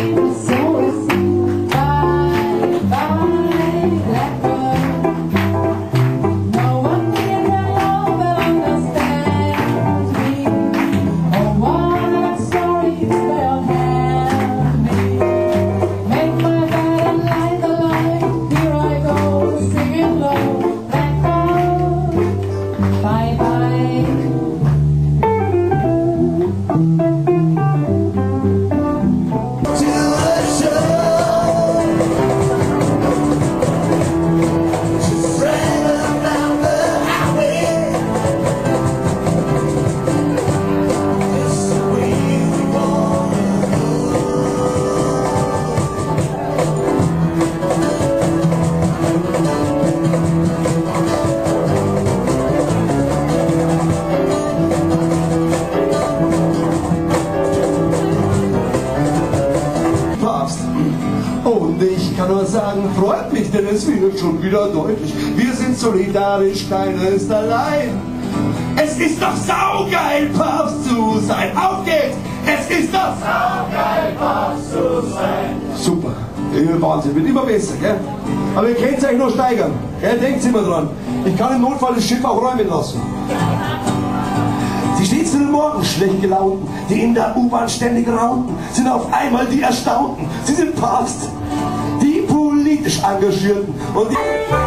Und ich kann nur sagen, freut mich, denn es wird schon wieder deutlich. Wir sind solidarisch, keiner ist allein. Es ist doch saugeil, Papst zu sein. Auf geht's! Es ist doch saugeil, Papst zu sein. Super, Wahnsinn, wird immer besser, gell? Aber ihr könnt es euch noch steigern, gell? Denkt immer dran. Ich kann im Notfall das Schiff auch räumen lassen. Die stets für den Morgen schlecht gelaunten, die in der U-Bahn ständig raunten, sind auf einmal die Erstaunten. Sie sind Papst, die politisch Engagierten und die...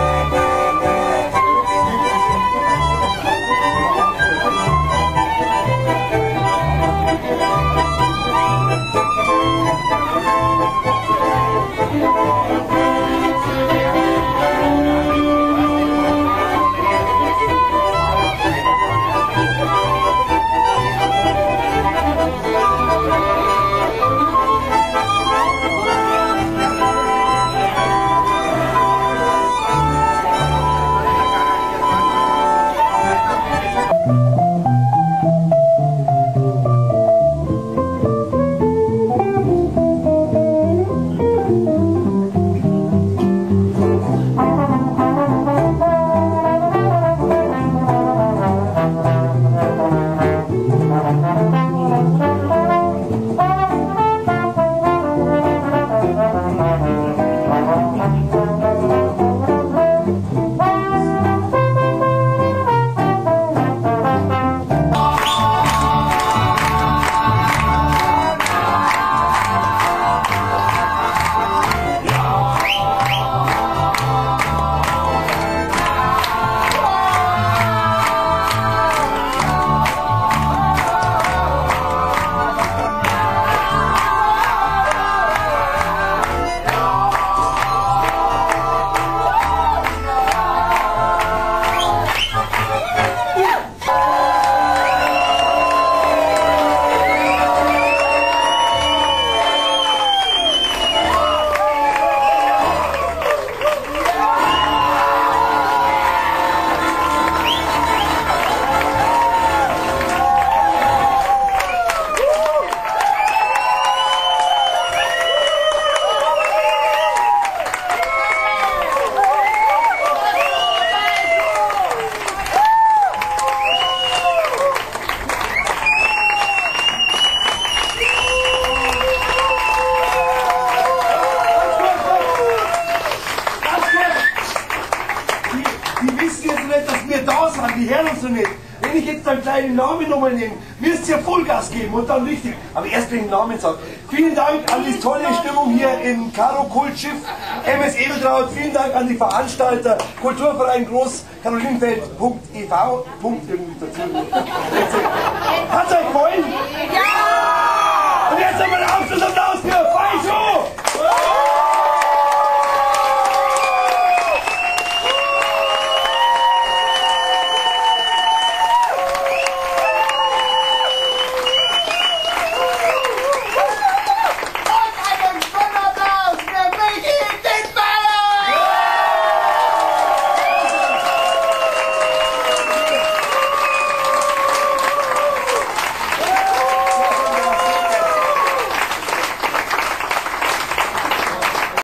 Die hören uns so nicht. Wenn ich jetzt einen kleinen Namen nochmal nehme, müsst ihr Vollgas geben und dann richtig. Aber erst den Namen sagen. Vielen Dank an die tolle Stimmung hier im Karo-Kultschiff MS Edeltraut. Vielen Dank an die Veranstalter, Kulturverein Groß, Karolinenfeld.ev. Irgendwie dazu. Hat's euch gefallen? Ja!